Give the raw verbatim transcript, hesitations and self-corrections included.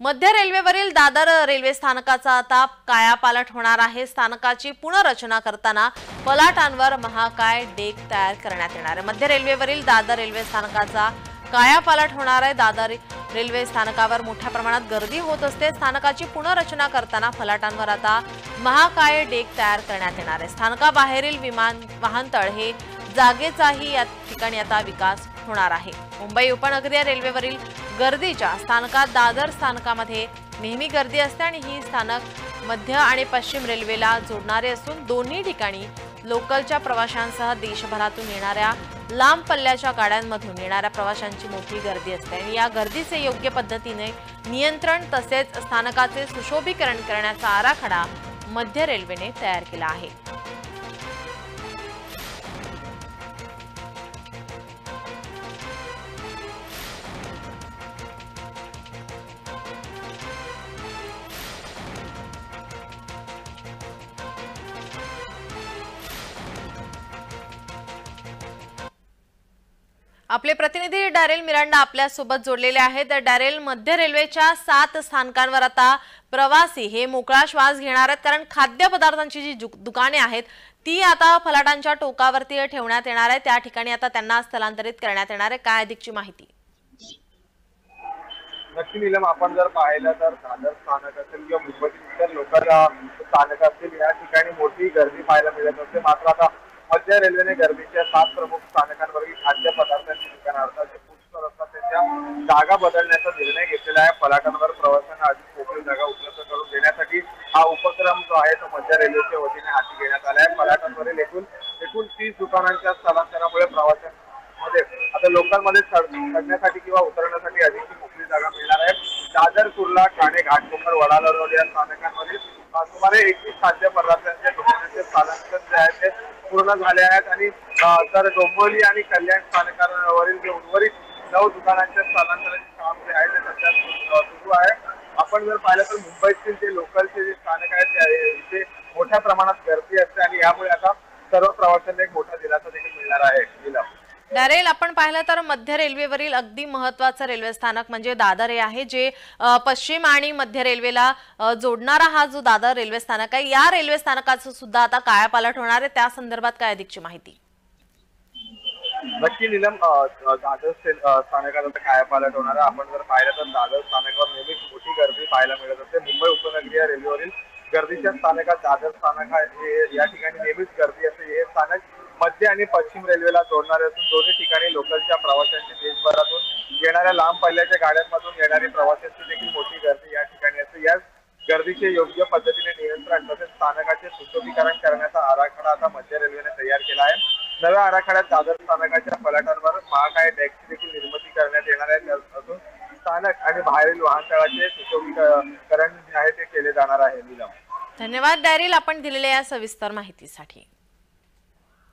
मध्य रेल्वेवरील दादर रेल्वे स्थानकाचा आता कायापालट होणार आहे। स्थानकाची पुनर्रचना करताना फलाटांवर महाकाय डेक तयार करण्यात येणार आहे। मध्य रेल्वेवरील दादर रेल्वे स्थानकाचा कायापालट होणार आहे। दादर रेल्वे स्थानकावर मोठ्या प्रमाणात गर्दी होत असते। स्थानकाची पुनर्रचना करताना फलाटांवर आता महाकाय डेक तयार करण्यात येणार आहे। स्थानकाबाहेरील विमान वाहनतळ हे जागेचाही या ठिकाणी आता विकास होणार आहे। मुंबई उपनगरीय रेल्वेवरील गर्दीच्या स्थानकात दादर स्थानकामध्ये नेहमी गर्दी असते आणि ही स्थानक मध्य आणि पश्चिम रेल्वेला जोडणारे असून दोन्ही ठिकाणी लोकलच्या प्रवाशांसह देशभरातून येणाऱ्या लांब पल्ल्याच्या गाड्यांमधून येणाऱ्या प्रवाशांची मोठी गर्दी असते आणि या गर्दीचे योग्य पद्धतीने नियंत्रण तसेच स्थानकाचे सुशोभीकरण करण्याचा आराखडा मध्य रेल्वेने तयार केला आहे। आपले प्रतिनिधी डॅरेल मिरांडा आपल्या सोबत जोडलेले आहेत। डॅरेल, मध्य रेल्वेच्या सात स्थानकांवर आता प्रवासी हे मोकळा श्वास घेणार आहेत, कारण खाद्यपदार्थांची जी दुकाने आहेत ती आता फलाटांच्या टोकावरती ठेवण्यात येणार आहे। त्या ठिकाणी आता त्यांना स्थलांतरित करण्यात येणार आहे। काय अधिकची माहिती? नक्की नीलम, आपण जर पाहिलं तर दादर स्थानक असेल किंवा मुंबईतील इतर लोकल स्थानक असतील या ठिकाणी मोठी गर्दी पाहायला मिळत असते। मात्र आता मध्य रेल्वेने गर्दीच्या सात प्रमुख स्थानकांवरील खाद्यपदार्थांची दुकानं अर्थात जे फूड स्टॉल असतात त्यांच्या जागा बदलण्याचा निर्णय घेतलेला आहे। फलाटांवर प्रवाशांना अधिक मोकळी जागा उपलब्ध करून देण्यासाठी हा उपक्रम जो आहे तो मध्य रेल्वेच्या वतीने हाती घेण्यात आला आहे। फलाटांवरील एकूण एकूण तीस दुकानांच्या स्थलांतरामुळे प्रवाशांमध्ये आता लोकलमध्ये चढण्यासाठी किंवा उतरण्यासाठी अधिकची मोकळी जागा मिळणार आहे। दादर, कुर्ला, ठाणे, घाटकोपर, वडाला रोड या स्थानकांमधील सुमारे एकवीस खाद्यपदार्थांच्या दुकानांचे स्थलांतर जे आहे ते पूर्ण झाले आहेत आणि तर डोंबिवली आणि कल्याण स्थानकावरील जे उर्वरित नऊ दुकानांच्या स्थलांतराचे काम जे आहे ते सध्या सुरू आहे। आपण जर पाहिलं तर मुंबईतील जे लोकलचे जे स्थानक आहेत तिथे मोठ्या प्रमाणात गर्दी असते आणि यामुळे आता सर्व प्रवाशांना एक मोठा दिलासा देखील मिळणार आहे। डॅरेल, आपण पाहिलं तर मध्य रेल्वेवरील अगदी महत्त्वाचं रेल्वे स्थानक म्हणजे दादर हे आहे, जे पश्चिम आणि मध्य रेल्वेला जोडणारा हा जो दादर रेल्वे स्थानक आहे, या रेल्वे स्थानकाचं सुद्धा आता कायापालट होणार आहे। त्या संदर्भात काय अधिकची माहिती? नक्की नीलम, दादर स्थानकात आता कायापालट होणार आहे। आपण जर पाहिलं तर दादर स्थानकावर नेहमीच मोठी गर्दी पाहायला मिळत असते। मुंबई उपनगरीय रेल्वेवरील गर्दीच्या स्थानकात दादर स्थानक आहे, या ठिकाणी नेहमीच गर्दी असते। हे स्थानक मध्य आणि पश्चिम रेल्वेला जोडणारे असून दोन्ही ठिकाणी लोकलच्या प्रवाशांची देशभरातून येणाऱ्या लांब पल्ल्याच्या गाड्यांमधून येणारी प्रवाशांची देखील मोठी गर्दी या ठिकाणी असते। याच गर्दीचे योग्य पद्धतीने नियंत्रण तसेच स्थानकाचे सुशोभीकरण करण्याचा आराखडा आता मध्य रेल्वेने तयार केला आहे। नव्या आराखड्यात दादर स्थानकाच्या फलाटांवर महाकाय डेकची देखील निर्मिती करण्यात येणार आहे असून स्थानक आणि बाहेरील वाहनतळाचे सुशोभीकरण जे आहे ते केले जाणार आहे। नीलम, धन्यवाद डॅरेल, आपण दिलेल्या या सविस्तर माहितीसाठी।